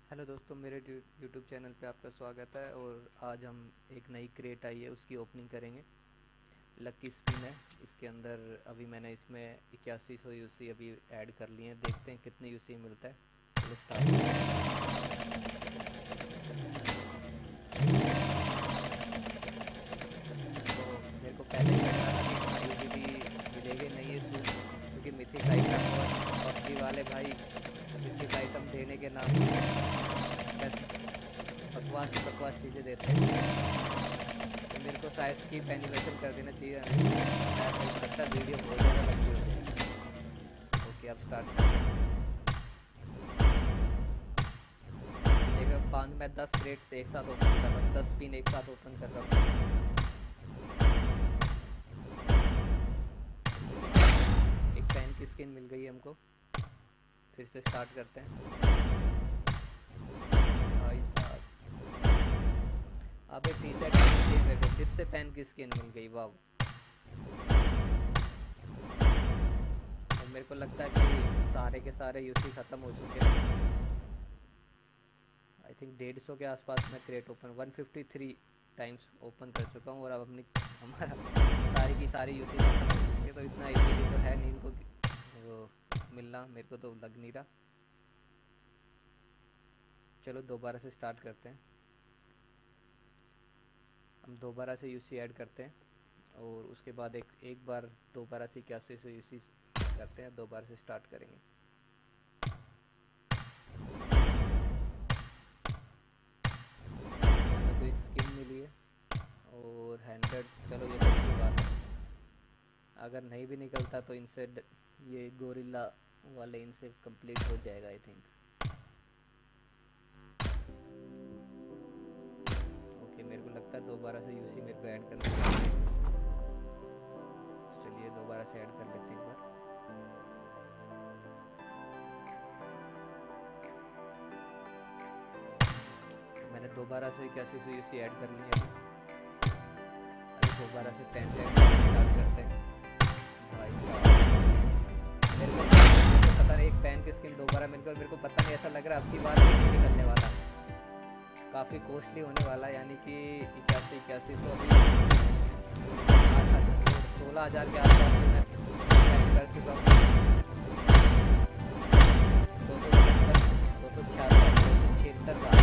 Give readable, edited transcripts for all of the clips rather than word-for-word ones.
Hello दोस्तों, मेरे YouTube channel पे आपका स्वागत है। और आज हम एक नई क्रेट आई है उसकी ओपनिंग करेंगे। लकी स्पिन है इसके अंदर। अभी मैंने इसमें 8100 यूसी अभी ऐड कर लिए हैं। देखते हैं कितने यूसी मिलता है। चलो स्टार्ट। तो मेरे को पहले ही लग रहा था कि इतना यूसी मिलेगा नहीं है सूट, क्योंकि मिथिक आइटम और पबजी वाले भाई मिथिक आइटम देने के नाम पे बकवास बकवास चीज़ें देते हैं। तो मेरे को शायद स्किप एनिमेशन कर देना चाहिए। शायद मेरे को लगता है वीडियो बहुत ज़्यादा लंबी हो जाएगी। ओके, अब स्टार्ट करते हैं। देखो, 5 मैं 10 क्रेट्स एक साथ ओपन कर रहा हूँ, 10 पिन एक साथ ओपन कर रहा हूँ। एक पेन की स्किन मिल गई है हमको। फिर से स्टार्ट करते हैं। भाई साहब, अबे टी शर्ट मेरे को फिर से पेन की स्किन मिल गई। वाह। और मेरे को लगता है कि सारे के सारे यूसी ख़त्म हो चुके हैं। आई थिंक 150 के आसपास मैं क्रेट ओपन 153 टाइम्स ओपन कर चुका हूँ। और अब हमारा सारी की सारी यूसी ख़त्म हो चुकी है। तो इतना इजीली तो है नहीं इनको वो मिलना, मेरे को तो लग नहीं रहा। चलो दोबारा से स्टार्ट करते हैं। हम दोबारा से यूसी ऐड करते हैं और उसके बाद एक बार दोबारा से 8100 यूसी करते हैं। दोबारा से स्टार्ट करेंगे। हमें तो एक स्किन मिली है और 100। चलो ये तो अच्छी बात है। अगर नहीं भी निकलता तो इनसे ये गोरिल्ला वाले इनसे कंप्लीट हो जाएगा आई थिंक। ओके, मेरे को लगता है दोबारा से यूसी मेरे को ऐड करना चाहिए। चलिए दोबारा से ऐड कर लेते हैं एक बार। मैंने दोबारा से 8100 यूसी ऐड कर लिया है। अभी दोबारा से 10 स्टार्ट करते हैं। भाई साहब, मेरे को पता नहीं, एक पेन की स्किन दोबारा मेरे को पता नहीं, ऐसा लग रहा है अब की बार नहीं निकलने वाला। काफ़ी कॉस्टली होने वाला, यानी कि 8100 अभी 16,000 के आसपास तो मैं स्पेंड कर चुका हूँ। 276 बार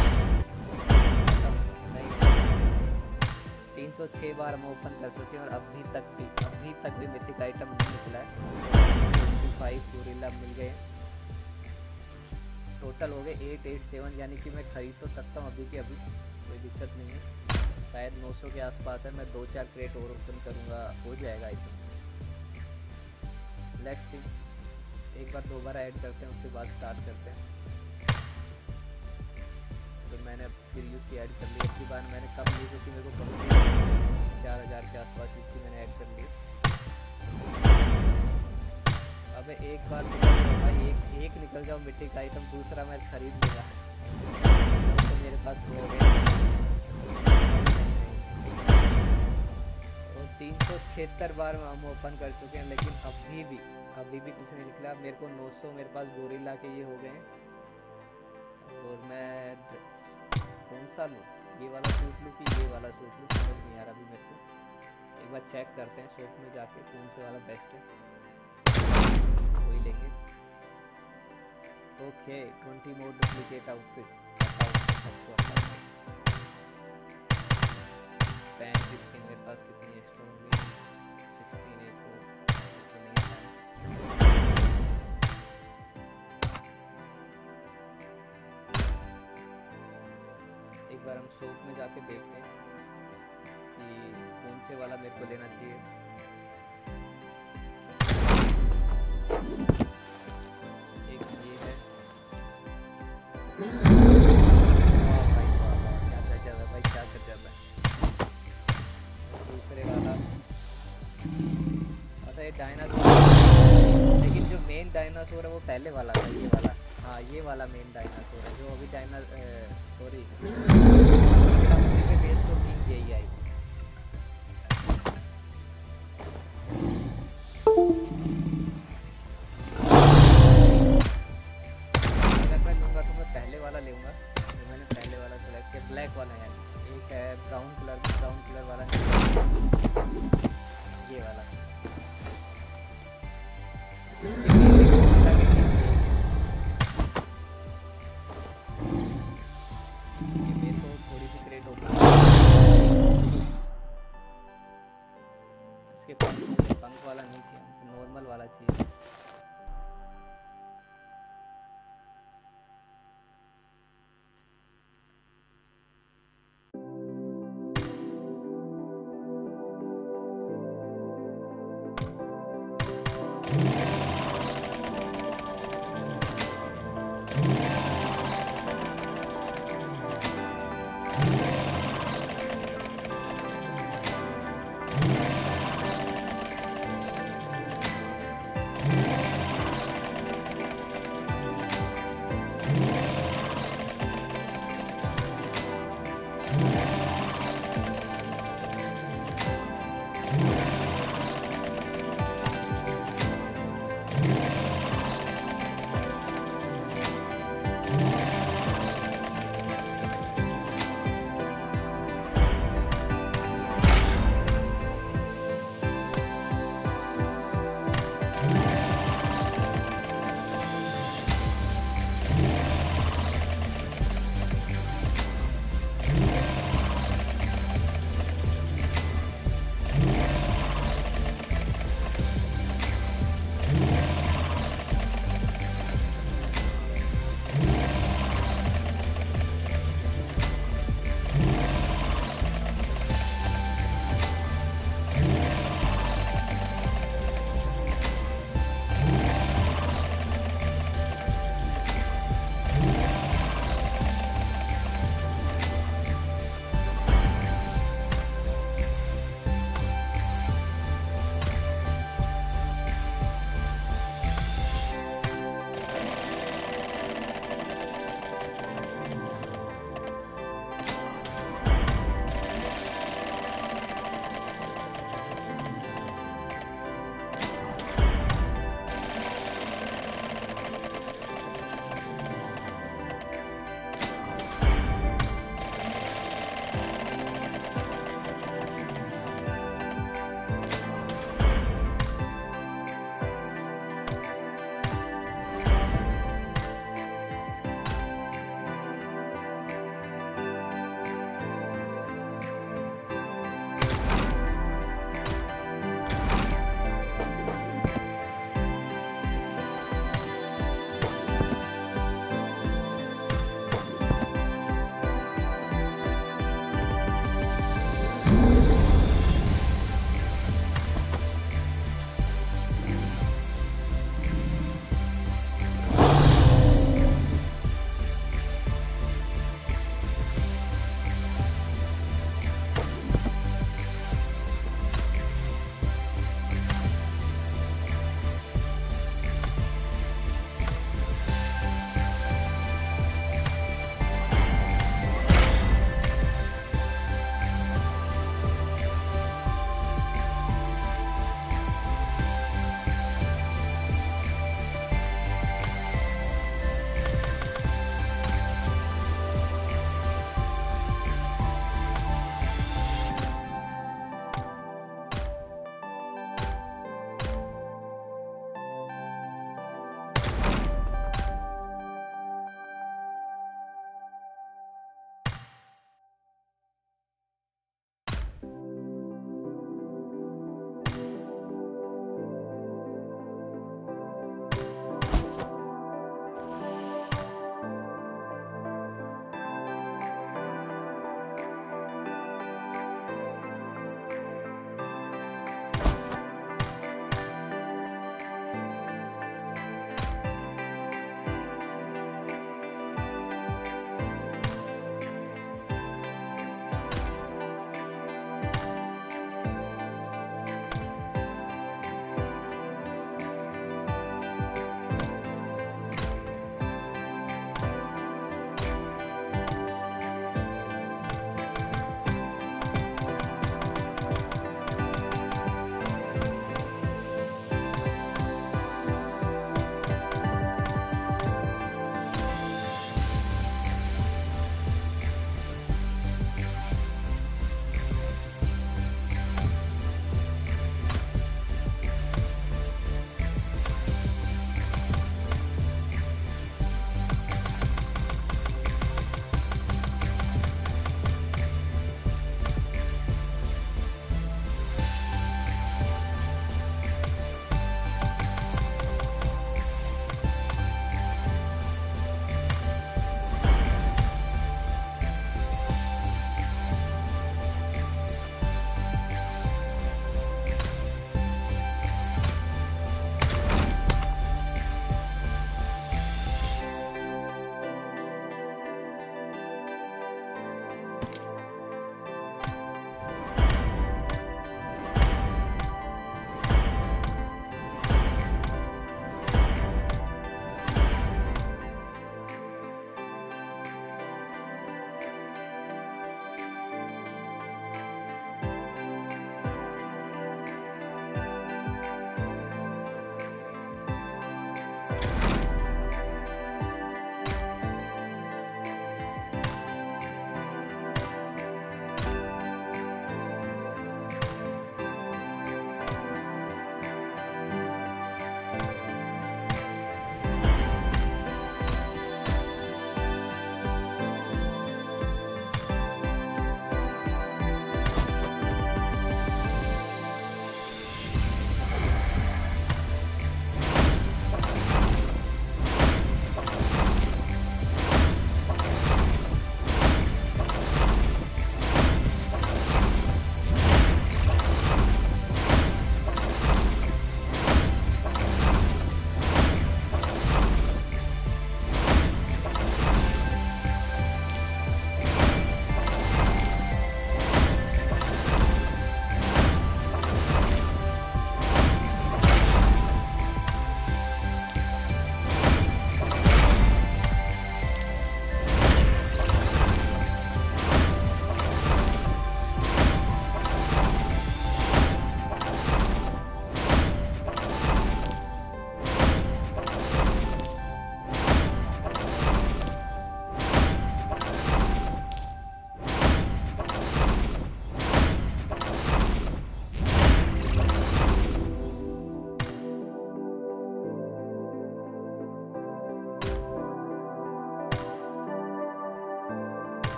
306 बार हम ओपन कर चुके हैं और अभी तक भी मिथिक आइटम नहीं निकला है। 25 गोरिल्ला मिल गए। टोटल हो गए 887, यानी कि मैं खरीद तो सकता हूँ अभी के अभी, कोई दिक्कत नहीं है। शायद 900 के आसपास है। मैं 2-4 क्रेट और ओपन करूँगा, हो जाएगा आई थिंक। लेट्स सी, एक बार दोबारा ऐड करते हैं, उसके बाद स्टार्ट करते हैं। तो मैंने फिर यूसी ऐड कर ली। अगली बार मैंने कम ली क्योंकि मेरे को कम 4000 के आसपास यूसी मैंने ऐड कर ली। अबे एक बार भाई एक निकल जाओ मिट्टी का आइटम, दूसरा मैं खरीद लूँगा। तो मेरे पास हो गए और 376 बार हम ओपन कर चुके हैं, लेकिन अभी भी कुछ नहीं निकला। मेरे को 900 मेरे पास गोरिल्ला के ये हो गए हैं। और मैं कौन सा लूँ, ये वाला सूट लूँ कि ये वाला सूट लूँ, समझ नहीं आ रहा अभी मेरे को। एक बार चेक करते हैं शॉप में जाके कौन से वाला बेस्ट है, वही लेंगे। ओके, 20 मोड डुप्लीकेट आउटफिट। पैंट की स्किन मेरे पास कितनी एक्स्ट्रा होंगी? 16 एक हो तो नहीं है। एक बार हम शॉप में जाके देखते हैं कि कौन से वाला मेरे को लेना चाहिए। एक ये है। वाह भाई वाह वाह, क्या गजब है भाई, क्या गजब है। दूसरे वाला अच्छा, ये डायनासोर, लेकिन जो मेन डायनासोर है वो पहले वाला था, ये वाला। हाँ, ये वाला मेन डायनासोर है जो अभी सॉरी बेस तो किंग यही आई। अगर मैं लूँगा तो मैं पहले वाला लूँगा। मैंने पहले वाला सेलेक्ट किया, ब्लैक वाला यानी। एक है ब्राउन कलर वाला नहीं, ये वाला। ये तो थोड़ी सी क्रेट ओपन, इसके पंख वाला नहीं चाहिए, नॉर्मल वाला चाहिए।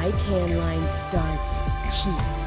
My tan line starts here.